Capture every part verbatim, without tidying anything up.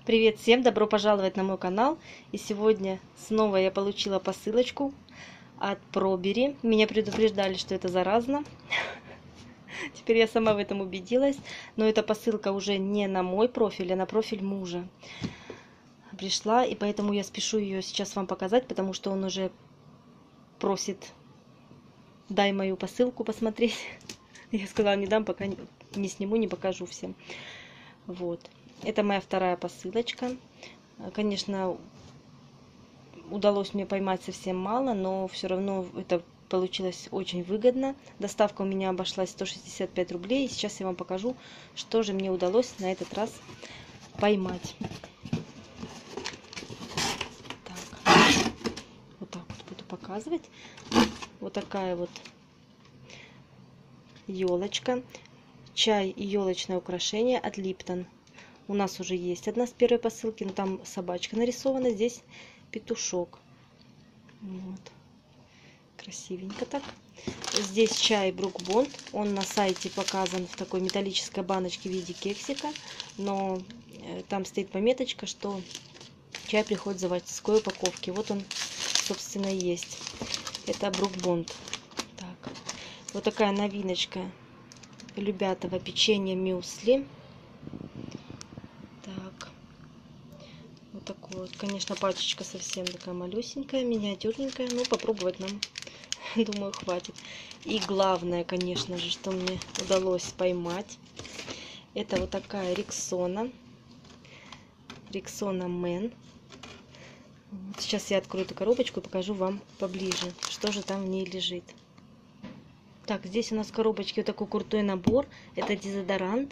Привет всем, добро пожаловать на мой канал. И сегодня снова я получила посылочку от Пробери. Меня предупреждали, что это заразно. Теперь я сама в этом убедилась. Но эта посылка уже не на мой профиль, а на профиль мужа пришла. И поэтому я спешу ее сейчас вам показать, потому что он уже просит: дай мою посылку посмотреть. Я сказала, не дам, пока не сниму, не покажу всем. Вот. Это моя вторая посылочка. Конечно, удалось мне поймать совсем мало, но все равно это получилось очень выгодно. Доставка у меня обошлась сто шестьдесят пять рублей. И сейчас я вам покажу, что же мне удалось на этот раз поймать. Так. Вот так вот буду показывать. Вот такая вот елочка. Чай и елочное украшение от Липтон. У нас уже есть одна с первой посылки, но там собачка нарисована, здесь петушок. Вот. Красивенько так. Здесь чай Брук Бонд. Он на сайте показан в такой металлической баночке в виде кексика, но там стоит пометочка, что чай приходит в заводской упаковке. Вот он, собственно, есть. Это Брук Бонд. Так. Вот такая новиночка Любятово печенье мюсли. Так, вот такой вот, конечно, пачечка совсем такая малюсенькая, миниатюрненькая, но попробовать нам, думаю, хватит. И главное, конечно же, что мне удалось поймать, это вот такая Рексона, Рексона Мэн. Сейчас я открою эту коробочку и покажу вам поближе, что же там в ней лежит. Так, здесь у нас в коробочке вот такой крутой набор, это дезодорант.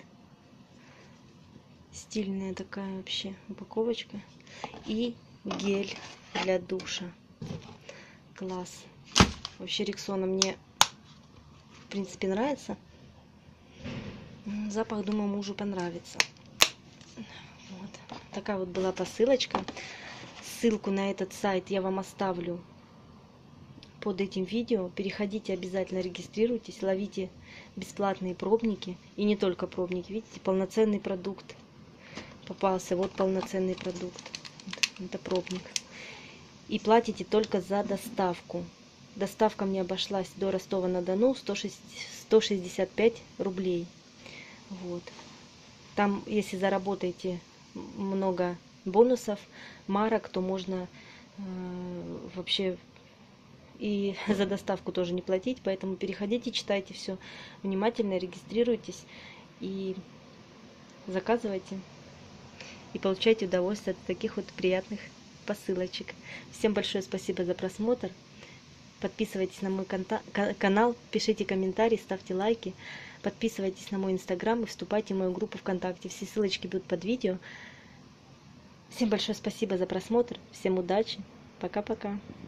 Стильная такая вообще упаковочка. И гель для душа. Класс. Вообще Рексона мне, в принципе, нравится. Запах, думаю, мужу понравится. Вот. Такая вот была посылочка. Ссылку на этот сайт я вам оставлю под этим видео. Переходите обязательно, регистрируйтесь, ловите бесплатные пробники. И не только пробники, видите, полноценный продукт попался. Вот полноценный продукт. Это пробник. И платите только за доставку. Доставка мне обошлась до Ростова-на-Дону сто шестьдесят пять рублей. Вот. Там, если заработаете много бонусов, марок, то можно э, вообще и за доставку тоже не платить. Поэтому переходите, читайте все внимательно, регистрируйтесь и заказывайте. И получайте удовольствие от таких вот приятных посылочек. Всем большое спасибо за просмотр. Подписывайтесь на мой канал, пишите комментарии, ставьте лайки. Подписывайтесь на мой инстаграм и вступайте в мою группу ВКонтакте. Все ссылочки будут под видео. Всем большое спасибо за просмотр. Всем удачи. Пока-пока.